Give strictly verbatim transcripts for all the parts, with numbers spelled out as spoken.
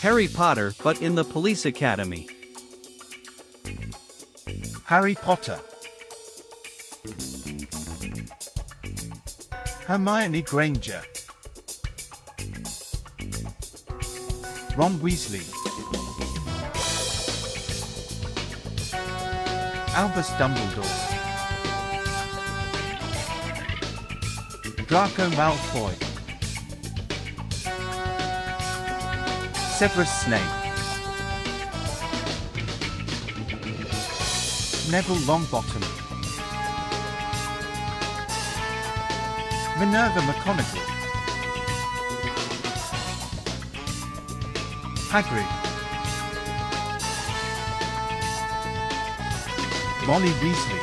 Harry Potter but in the police academy. Harry Potter. Hermione Granger. Ron Weasley. Albus Dumbledore. Draco Malfoy. Severus Snape. Neville Longbottom. Minerva McGonagall. Hagrid. Molly Weasley.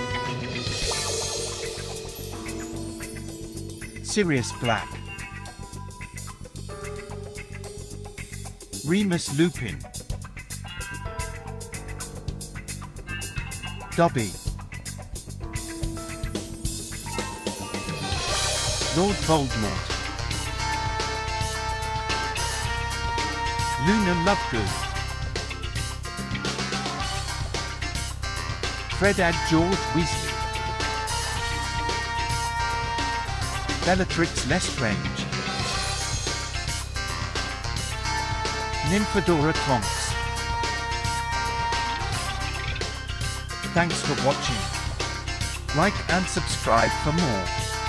Sirius Black. Remus Lupin. Dobby. Lord Voldemort. Luna Lovegood. Fred and George Weasley. Bellatrix Lestrange. Nymphadora Tonks. Thanks for watching. Like and subscribe for more.